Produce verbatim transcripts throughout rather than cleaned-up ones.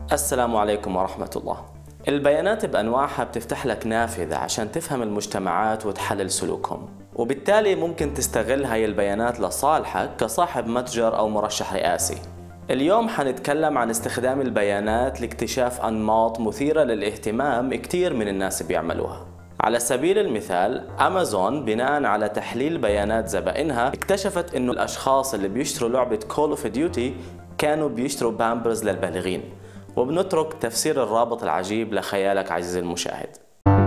السلام عليكم ورحمة الله. البيانات بأنواعها بتفتح لك نافذة عشان تفهم المجتمعات وتحلل سلوكهم، وبالتالي ممكن تستغل هاي البيانات لصالحك كصاحب متجر أو مرشح رئاسي. اليوم حنتكلم عن استخدام البيانات لاكتشاف أنماط مثيرة للاهتمام كتير من الناس بيعملوها. على سبيل المثال، أمازون بناء على تحليل بيانات زبائنها اكتشفت إنه الأشخاص اللي بيشتروا لعبة كول اوف ديوتي كانوا بيشتروا بامبرز للبالغين، وبنترك تفسير الرابط العجيب لخيالك عزيزي المشاهد.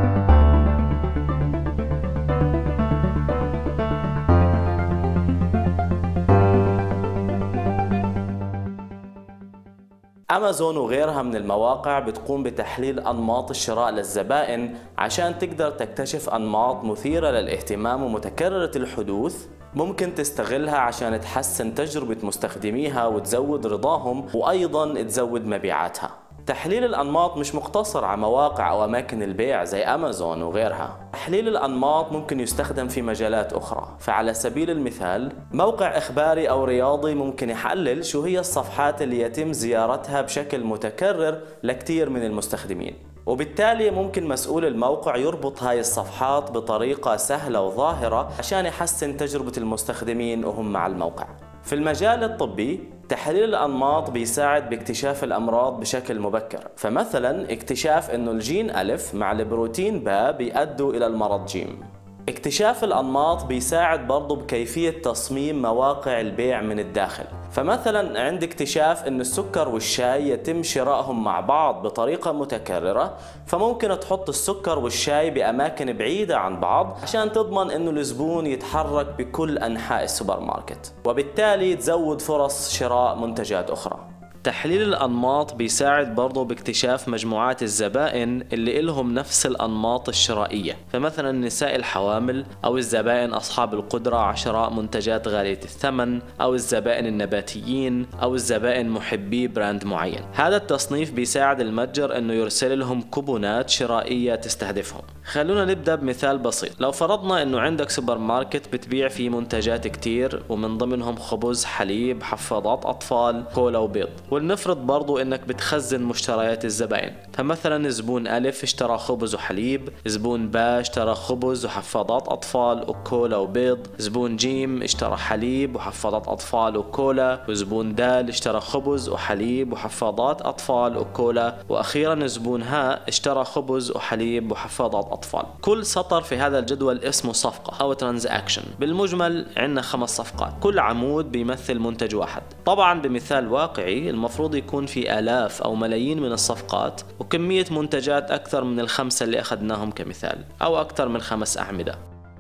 أمازون وغيرها من المواقع بتقوم بتحليل أنماط الشراء للزبائن عشان تقدر تكتشف أنماط مثيرة للاهتمام ومتكررة الحدوث ممكن تستغلها عشان تحسن تجربة مستخدميها وتزود رضاهم وأيضا تزود مبيعاتها. تحليل الأنماط مش مقتصر على مواقع أو أماكن البيع زي أمازون وغيرها. تحليل الأنماط ممكن يستخدم في مجالات أخرى، فعلى سبيل المثال موقع إخباري أو رياضي ممكن يحلل شو هي الصفحات اللي يتم زيارتها بشكل متكرر لكتير من المستخدمين، وبالتالي ممكن مسؤول الموقع يربط هاي الصفحات بطريقة سهلة وظاهرة عشان يحسن تجربة المستخدمين وهم مع الموقع. في المجال الطبي، تحليل الأنماط بيساعد باكتشاف الأمراض بشكل مبكر، فمثلا اكتشاف إنه الجين ألف مع البروتين باء بيؤدوا إلى المرض جيم. اكتشاف الأنماط بيساعد برضو بكيفية تصميم مواقع البيع من الداخل، فمثلا عند اكتشاف ان السكر والشاي يتم شرائهم مع بعض بطريقة متكررة، فممكن تحط السكر والشاي بأماكن بعيدة عن بعض عشان تضمن انه الزبون يتحرك بكل أنحاء السوبر ماركت، وبالتالي تزود فرص شراء منتجات أخرى. تحليل الأنماط بيساعد برضو باكتشاف مجموعات الزبائن اللي إلهم نفس الأنماط الشرائية، فمثلا النساء الحوامل أو الزبائن أصحاب القدرة على شراء منتجات غالية الثمن، أو الزبائن النباتيين، أو الزبائن محبي براند معين. هذا التصنيف بيساعد المتجر أنه يرسل لهم كوبونات شرائية تستهدفهم. خلونا نبدأ بمثال بسيط. لو فرضنا أنه عندك سوبر ماركت بتبيع فيه منتجات كتير ومن ضمنهم خبز، حليب، حفاضات أطفال، كولا وبيض، ولنفرض برضو انك بتخزن مشتريات الزبائن، فمثلا زبون ألف اشترى خبز وحليب، زبون باء اشترى خبز وحفاضات أطفال وكولا وبيض، زبون جيم اشترى حليب وحفاضات أطفال وكولا، وزبون دال اشترى خبز وحليب وحفاضات أطفال وكولا، وأخيرا زبون هاء اشترى خبز وحليب وحفاضات أطفال. كل سطر في هذا الجدول اسمه صفقة أو ترانزاكشن. بالمجمل عندنا خمس صفقات، كل عمود بيمثل منتج واحد. طبعا بمثال واقعي المفروض يكون في آلاف أو ملايين من الصفقات وكمية منتجات أكثر من الخمسة اللي أخذناهم كمثال، أو أكثر من خمس أعمدة.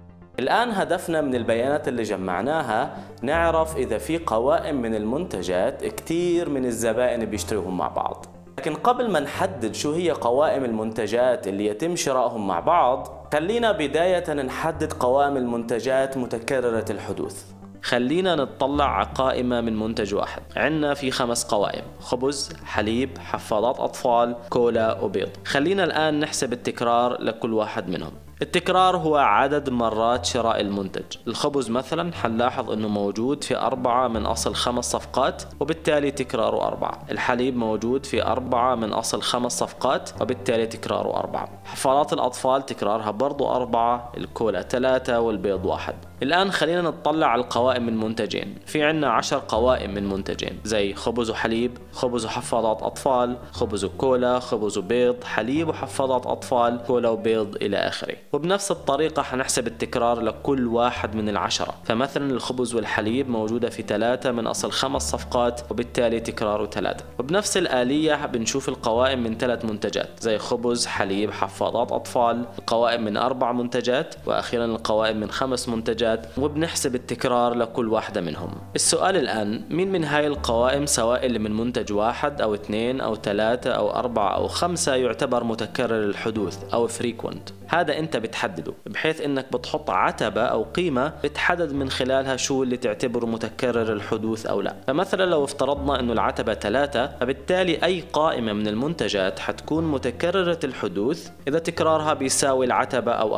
الآن هدفنا من البيانات اللي جمعناها نعرف إذا في قوائم من المنتجات كتير من الزبائن بيشتروهم مع بعض. لكن قبل ما نحدد شو هي قوائم المنتجات اللي يتم شرائهم مع بعض، خلينا بداية نحدد قوائم المنتجات متكررة الحدوث. خلينا نطلع على قائمة من منتج واحد. عندنا في خمس قوائم: خبز، حليب، حفاضات أطفال، كولا وبيض. خلينا الآن نحسب التكرار لكل واحد منهم. التكرار هو عدد مرات شراء المنتج. الخبز مثلا حنلاحظ انه موجود في أربعة من أصل خمس صفقات وبالتالي تكراره أربعة. الحليب موجود في أربعة من أصل خمس صفقات وبالتالي تكراره أربعة. حفاضات الأطفال تكرارها برضو أربعة، الكولا ثلاثة والبيض واحد. الآن خلينا نطلع على القوائم من منتجين. في عنا عشر قوائم من منتجين زي خبز وحليب، خبز وحفاضات أطفال، خبز وكولا، خبز وبيض، حليب وحفاضات أطفال، كولا وبيض إلى آخره. وبنفس الطريقة حنحسب التكرار لكل واحد من العشرة، فمثلا الخبز والحليب موجودة في ثلاثة من أصل خمس صفقات وبالتالي تكراره ثلاثة. وبنفس الآلية بنشوف القوائم من ثلاث منتجات زي خبز، حليب، حفاضات أطفال، القوائم من أربع منتجات، وأخيرا القوائم من خمس منتجات، وبنحسب التكرار لكل واحدة منهم. السؤال الآن، مين من هاي القوائم سواء اللي من منتج واحد أو اثنين أو ثلاثة أو أربعة أو خمسة يعتبر متكرر الحدوث أو frequent؟ هذا أنت بتحدده بحيث انك بتحط عتبة او قيمة بتحدد من خلالها شو اللي تعتبره متكرر الحدوث او لا. فمثلا لو افترضنا انه العتبة ثلاثة، فبالتالي اي قائمة من المنتجات حتكون متكررة الحدوث اذا تكرارها بيساوي العتبة او اكثر.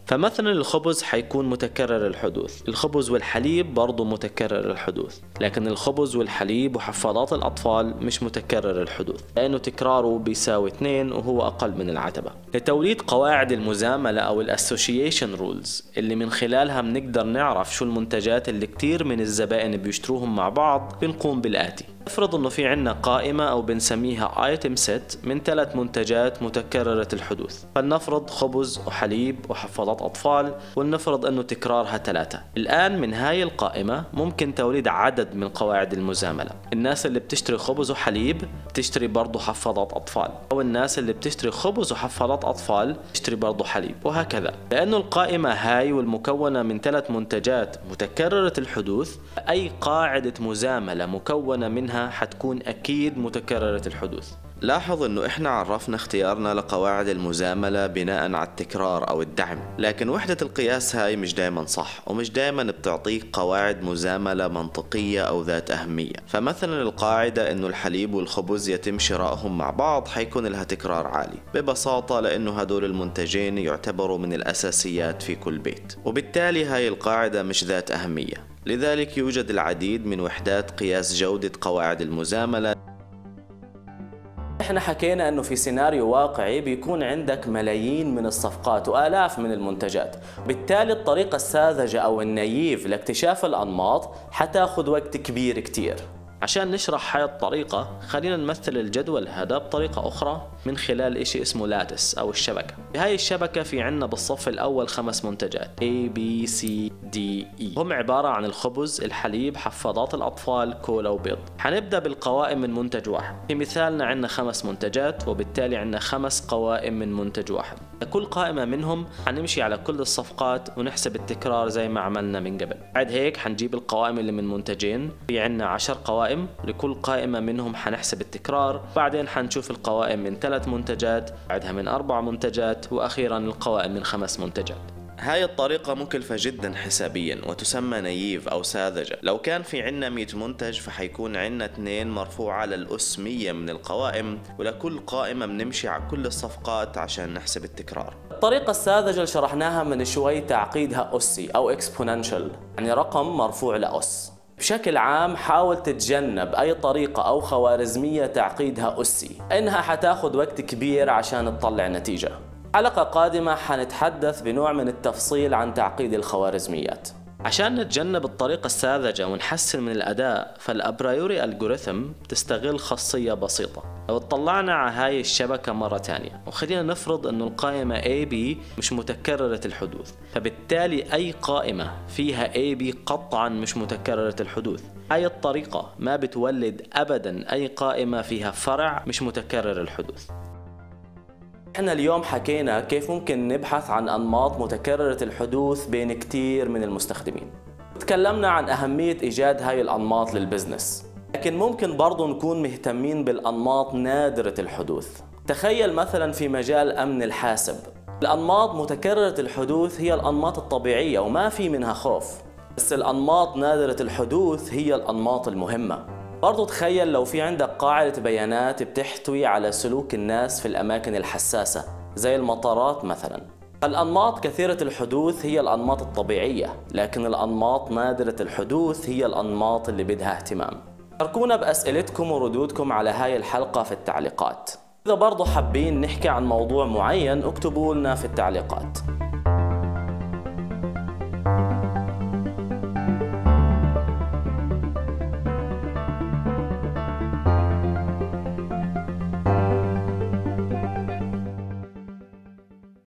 فمثلا الخبز حيكون متكرر الحدوث، الخبز والحليب برضو متكرر الحدوث، لكن الخبز والحليب وحفاضات الأطفال مش متكرر الحدوث لأنه تكراره بيساوي اثنين وهو أقل من العتبة. لتوليد قواعد المزاملة أو الأسوشيشن رولز اللي من خلالها بنقدر نعرف شو المنتجات اللي كتير من الزبائن بيشتروهم مع بعض، بنقوم بالآتي. افرض انه في عنا قائمة او بنسميها ايتم سيت من ثلاث منتجات متكررة الحدوث، فلنفرض خبز وحليب وحفاضات اطفال، ولنفرض انه تكرارها ثلاثة. الان من هاي القائمة ممكن توليد عدد من قواعد المزاملة. الناس اللي بتشتري خبز وحليب بتشتري برضو حفاضات اطفال، او الناس اللي بتشتري خبز وحفاضات اطفال بتشتري برضو حليب، وهكذا. لانه القائمة هاي والمكونة من ثلاث منتجات متكررة الحدوث، اي قاعدة مزاملة مكونة منها حتكون أكيد متكررة الحدوث. لاحظ انه احنا عرفنا اختيارنا لقواعد المزاملة بناء على التكرار او الدعم، لكن وحدة القياس هاي مش دايما صح، ومش دايما بتعطيك قواعد مزاملة منطقية او ذات اهمية. فمثلا القاعدة انه الحليب والخبز يتم شرائهم مع بعض حيكون لها تكرار عالي، ببساطة لانه هدول المنتجين يعتبروا من الاساسيات في كل بيت، وبالتالي هاي القاعدة مش ذات اهمية. لذلك يوجد العديد من وحدات قياس جودة قواعد المزاملة. احنا حكينا انه في سيناريو واقعي بيكون عندك ملايين من الصفقات والاف من المنتجات، بالتالي الطريقة الساذجة او النايف لاكتشاف الانماط حتاخذ وقت كبير كتير. عشان نشرح هاي الطريقة خلينا نمثل الجدول هذا بطريقة أخرى من خلال إشي اسمه لاتس أو الشبكة. بهاي الشبكة في عنا بالصف الأول خمس منتجات A B C D E، هم عبارة عن الخبز، الحليب، حفاضات الأطفال، كولا وبيض. حنبدأ بالقوائم من منتج واحد. في مثالنا عنا خمس منتجات، وبالتالي عنا خمس قوائم من منتج واحد. لكل قائمة منهم حنمشي على كل الصفقات ونحسب التكرار زي ما عملنا من قبل. بعد هيك حنجيب القوائم اللي من منتجين، في عنا عشر قوائم، لكل قائمة منهم حنحسب التكرار. بعدين حنشوف القوائم من ثلاث منتجات، بعدها من أربع منتجات، وأخيرا القوائم من خمس منتجات. هاي الطريقة مكلفة جدا حسابيا وتسمى نايف أو ساذجة. لو كان في عنا مية منتج فحيكون عنا اثنين مرفوعة للأس مية من القوائم، ولكل قائمة بنمشي على كل الصفقات عشان نحسب التكرار. الطريقة الساذجة اللي شرحناها من شوي تعقيدها أسي أو اكسبوننشال، يعني رقم مرفوع لأس. بشكل عام حاول تتجنب أي طريقة أو خوارزمية تعقيدها أسي، إنها حتاخد وقت كبير عشان تطلع نتيجة. حلقة قادمة حنتحدث بنوع من التفصيل عن تعقيد الخوارزميات. عشان نتجنب الطريقة الساذجة ونحسن من الأداء، فالأبرايوري ألغوريثم تستغل خاصية بسيطة. لو اطلعنا على هاي الشبكة مرة تانية وخلينا نفرض أنه القائمة A B مش متكررة الحدوث، فبالتالي أي قائمة فيها A B قطعا مش متكررة الحدوث. هاي الطريقة ما بتولد أبدا أي قائمة فيها فرع مش متكرر الحدوث. احنا اليوم حكينا كيف ممكن نبحث عن أنماط متكررة الحدوث بين كتير من المستخدمين. تكلمنا عن أهمية إيجاد هاي الأنماط للبزنس، لكن ممكن برضو نكون مهتمين بالأنماط نادرة الحدوث. تخيل مثلا في مجال أمن الحاسب، الأنماط متكررة الحدوث هي الأنماط الطبيعية وما في منها خوف، بس الأنماط نادرة الحدوث هي الأنماط المهمة. برضو تخيل لو في عندك قاعدة بيانات بتحتوي على سلوك الناس في الأماكن الحساسة زي المطارات مثلا. الأنماط كثيرة الحدوث هي الأنماط الطبيعية، لكن الأنماط نادرة الحدوث هي الأنماط اللي بدها اهتمام. شاركونا بأسئلتكم وردودكم على هاي الحلقة في التعليقات. إذا برضو حابين نحكي عن موضوع معين اكتبوا لنا في التعليقات.